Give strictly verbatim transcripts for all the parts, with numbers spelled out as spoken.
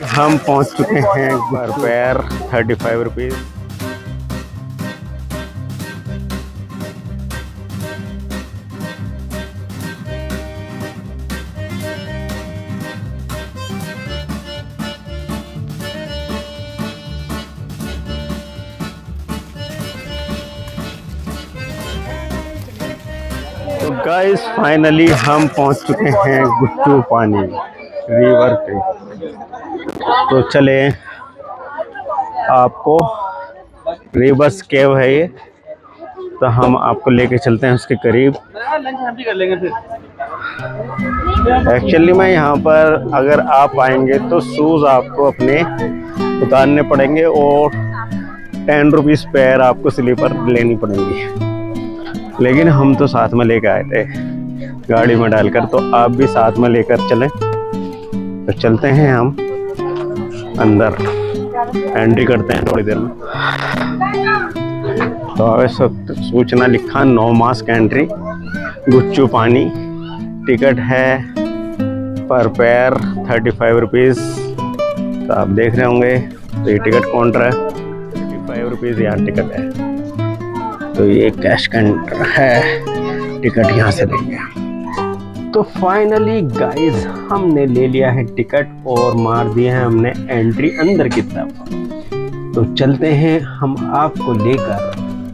हम पहुंच चुके हैं पर पैर थर्टी फाइव रुपीज़। तो गाइस फाइनली हम पहुंच चुके हैं गुच्चू पानी रिवर पे। तो चले आपको रिवर्स केव है ये, तो हम आपको लेके चलते हैं उसके करीब। एक्चुअली में यहाँ पर अगर आप आएंगे तो शूज़ आपको अपने उतारने पड़ेंगे और टेन रुपीज़ पैर आपको स्लीपर लेनी पड़ेंगी। लेकिन हम तो साथ में लेकर आए थे गाड़ी में डालकर, तो आप भी साथ में लेकर चलें। तो चलते हैं हम अंदर, एंट्री करते हैं थोड़ी देर में। तो आवश्यक सूचना लिखा नो मास्क एंट्री गुच्चू पानी। टिकट है पर पैर थर्टी फाइव रुपीज़। तो आप देख रहे होंगे तो ये टिकट काउंटर है, थर्टी फाइव रुपीज़ यहाँ टिकट है। तो ये कैश काउंटर है, टिकट यहाँ से लेंगे। तो फाइनली गाइस हमने ले लिया है टिकट और मार दिया है हमने एंट्री अंदर की तरफ। तो चलते हैं हम आपको लेकर।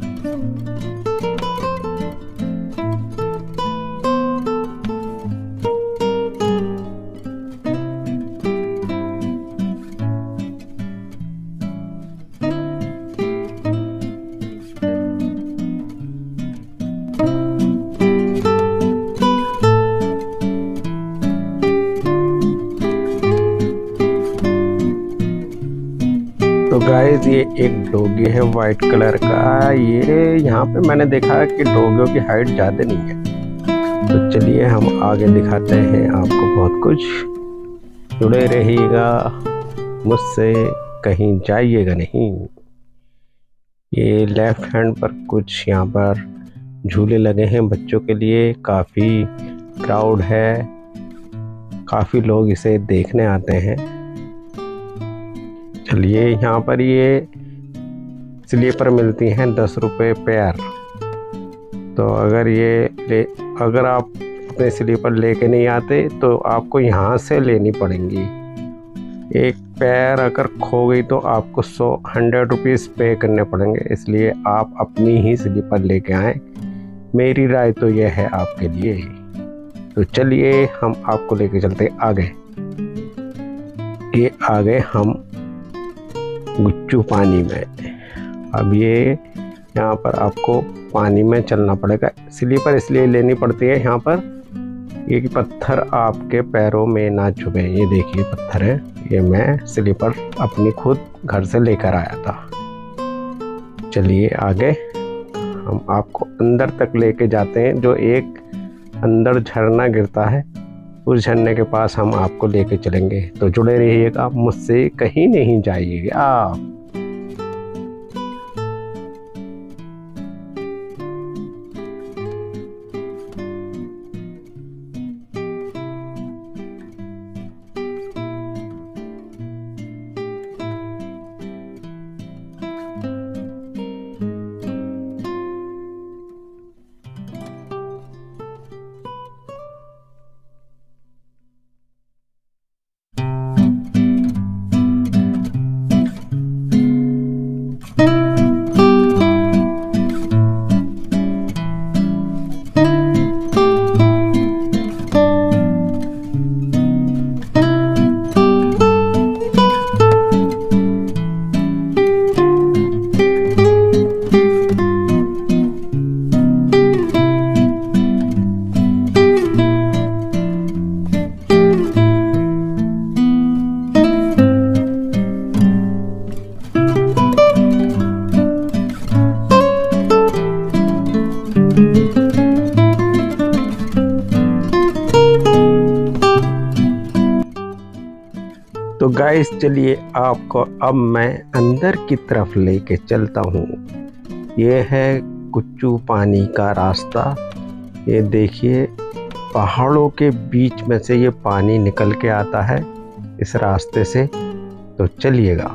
तो गाइस ये एक डॉगी है वाइट कलर का। ये यहाँ पे मैंने देखा कि डॉगियों की हाइट ज़्यादा नहीं है। तो चलिए हम आगे दिखाते हैं आपको बहुत कुछ। जुड़े रहिएगा मुझसे, कहीं जाइएगा नहीं। ये लेफ्ट हैंड पर कुछ यहाँ पर झूले लगे हैं बच्चों के लिए। काफ़ी क्राउड है, काफ़ी लोग इसे देखने आते हैं। चलिए यहाँ पर ये स्लीपर मिलती हैं दस रुपये पैर। तो अगर ये ले अगर आप अपने स्लीपर लेके नहीं आते तो आपको यहाँ से लेनी पड़ेंगी। एक पैर अगर खो गई तो आपको सौ हंड्रेड रुपीज़ पे करने पड़ेंगे। इसलिए आप अपनी ही स्लीपर लेके आएँ, मेरी राय तो यह है आपके लिए। तो चलिए हम आपको लेके चलते आगे। ये आगे हम गुच्चू पानी में। अब ये यहाँ पर आपको पानी में चलना पड़ेगा। स्लीपर इसलिए लेनी पड़ती है यहाँ पर, ये कि पत्थर आपके पैरों में ना चुभे। ये देखिए पत्थर है, ये मैं स्लीपर अपनी खुद घर से लेकर आया था। चलिए आगे हम आपको अंदर तक लेके जाते हैं। जो एक अंदर झरना गिरता है, उस झरने के पास हम आपको लेके चलेंगे। तो जुड़े रहिएगा मुझसे, कहीं नहीं जाइएगा आप। तो गाइस चलिए आपको अब मैं अंदर की तरफ लेके चलता हूँ। ये है गुच्चू पानी का रास्ता। ये देखिए पहाड़ों के बीच में से ये पानी निकल के आता है इस रास्ते से। तो चलिएगा।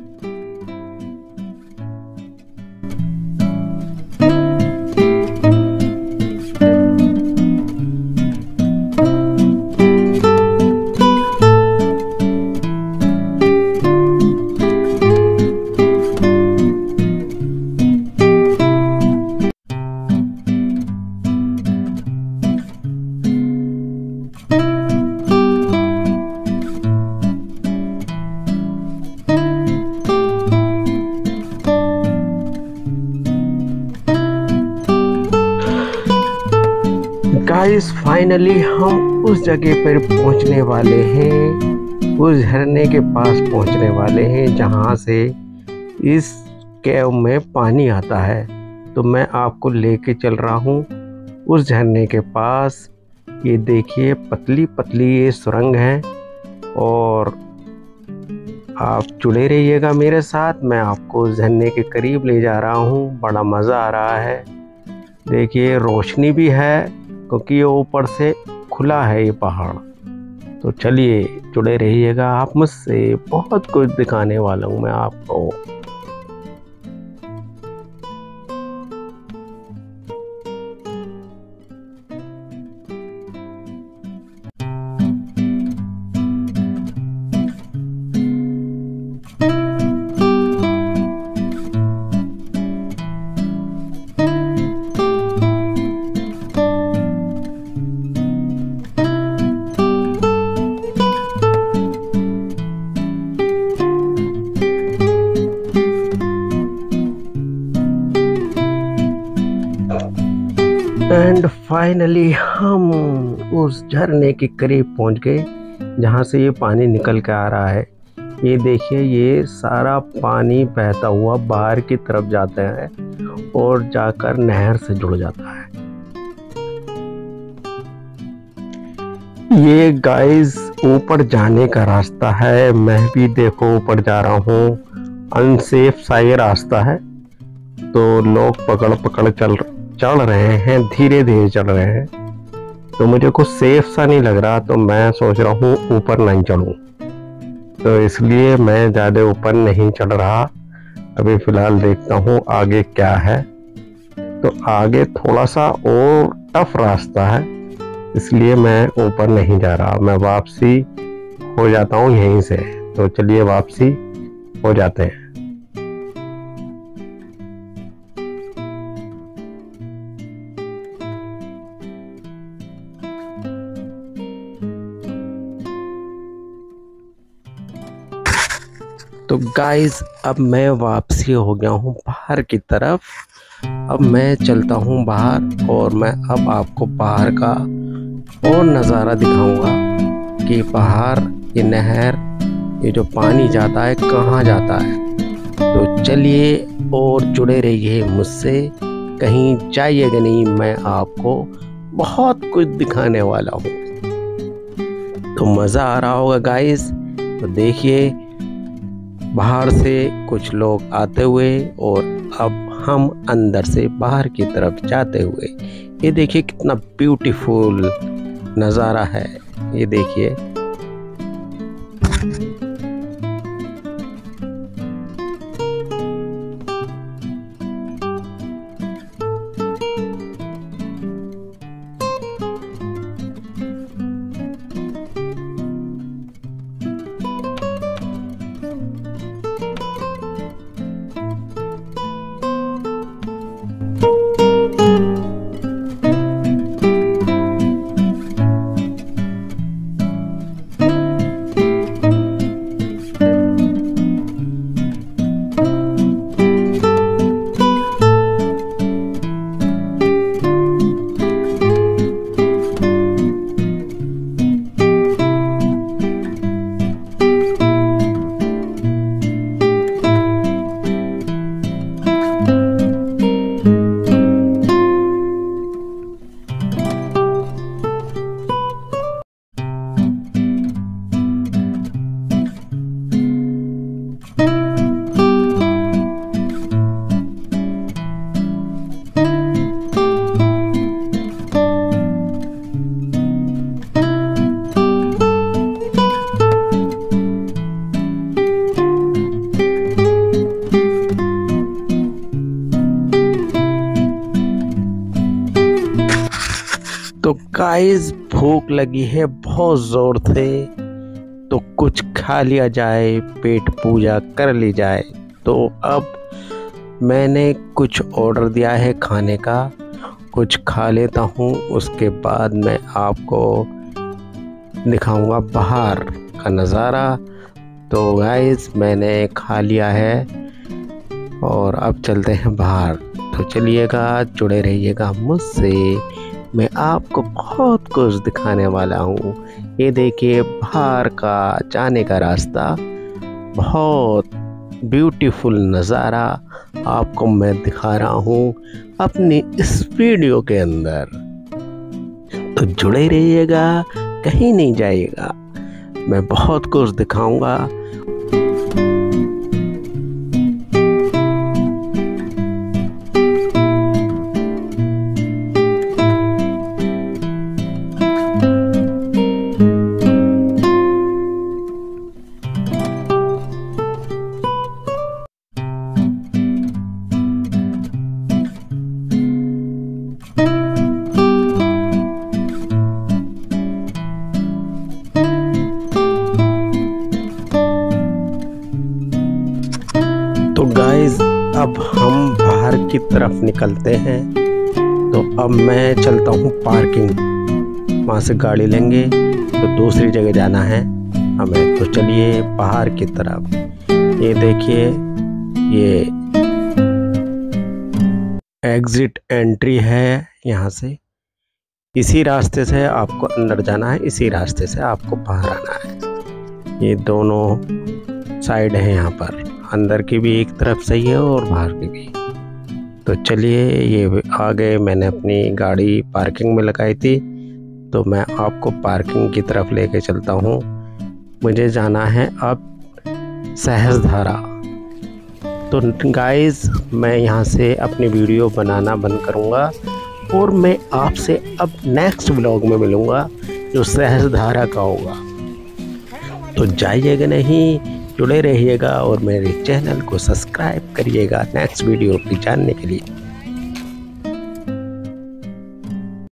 गाइस फाइनली हम उस जगह पर पहुंचने वाले हैं, उस झरने के पास पहुंचने वाले हैं जहां से इस केव में पानी आता है। तो मैं आपको लेके चल रहा हूं उस झरने के पास। ये देखिए पतली पतली ये सुरंग है और आप जुड़े रहिएगा मेरे साथ। मैं आपको उस झरने के करीब ले जा रहा हूं। बड़ा मज़ा आ रहा है। देखिए रोशनी भी है क्योंकि ये ऊपर से खुला है ये पहाड़। तो चलिए जुड़े रहिएगा आप मुझसे, बहुत कुछ दिखाने वाला हूँ मैं आपको। एंड फाइनली हम उस झरने के करीब पहुंच गए जहां से ये पानी निकल के आ रहा है। ये देखिए ये सारा पानी बहता हुआ बाहर की तरफ जाता है और जाकर नहर से जुड़ जाता है। ये गाइस ऊपर जाने का रास्ता है। मैं भी देखो ऊपर जा रहा हूँ। अनसेफ सा ये रास्ता है तो लोग पकड़ पकड़ चल चढ़ रहे हैं, धीरे धीरे चढ़ रहे हैं। तो मुझे कुछ सेफ सा नहीं लग रहा, तो मैं सोच रहा हूँ ऊपर नहीं चढ़ूं। तो इसलिए मैं ज़्यादा ऊपर नहीं चढ़ रहा। अभी फ़िलहाल देखता हूँ आगे क्या है। तो आगे थोड़ा सा और टफ रास्ता है, इसलिए मैं ऊपर नहीं जा रहा। मैं वापसी हो जाता हूँ यहीं से। तो चलिए वापसी हो जाते हैं। तो गाइस अब मैं वापसी हो गया हूँ बाहर की तरफ। अब मैं चलता हूँ बाहर और मैं अब आपको बाहर का और नज़ारा दिखाऊंगा कि बाहर ये नहर, ये जो पानी जाता है कहाँ जाता है। तो चलिए और जुड़े रहिए मुझसे, कहीं जाइएगा नहीं। मैं आपको बहुत कुछ दिखाने वाला हूँ। तो मज़ा आ रहा होगा गाइस। तो देखिए बाहर से कुछ लोग आते हुए और अब हम अंदर से बाहर की तरफ जाते हुए। ये देखिए कितना ब्यूटीफुल नज़ारा है। ये देखिए गाइस भूख लगी है बहुत ज़ोर से, तो कुछ खा लिया जाए, पेट पूजा कर ली जाए। तो अब मैंने कुछ ऑर्डर दिया है खाने का, कुछ खा लेता हूँ, उसके बाद मैं आपको दिखाऊंगा बाहर का नज़ारा। तो गाइस मैंने खा लिया है और अब चलते हैं बाहर। तो चलिएगा, जुड़े रहिएगा मुझसे, मैं आपको बहुत कुछ दिखाने वाला हूँ। ये देखिए बाहर का जाने का रास्ता, बहुत ब्यूटीफुल नज़ारा आपको मैं दिखा रहा हूँ अपनी इस वीडियो के अंदर। तो जुड़े रहिएगा, कहीं नहीं जाइएगा, मैं बहुत कुछ दिखाऊंगा। तो गाइस अब हम बाहर की तरफ निकलते हैं। तो अब मैं चलता हूँ पार्किंग, वहाँ से गाड़ी लेंगे, तो दूसरी जगह जाना है हमें। तो चलिए बाहर की तरफ, ये देखिए ये एग्जिट एंट्री है, यहाँ से इसी रास्ते से आपको अंदर जाना है, इसी रास्ते से आपको बाहर आना है। ये दोनों साइड है, यहाँ पर अंदर की भी एक तरफ सही है और बाहर की भी। तो चलिए ये आ गए, मैंने अपनी गाड़ी पार्किंग में लगाई थी, तो मैं आपको पार्किंग की तरफ लेके चलता हूँ। मुझे जाना है अब सहस्त्रधारा। तो गाइस मैं यहाँ से अपनी वीडियो बनाना बंद करूँगा और मैं आपसे अब नेक्स्ट व्लॉग में मिलूँगा जो सहस्त्रधारा का होगा। तो जाइएगा नहीं, जुड़े रहिएगा और मेरे चैनल को सब्सक्राइब करिएगा नेक्स्ट वीडियो की जानने के लिए।